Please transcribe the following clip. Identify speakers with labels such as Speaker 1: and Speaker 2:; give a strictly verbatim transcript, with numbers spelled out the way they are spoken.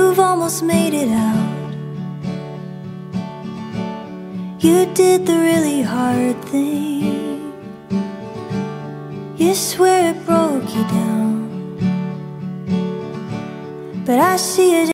Speaker 1: you've almost made it out. You did the really hard thing. You swear it broke you down, but I see it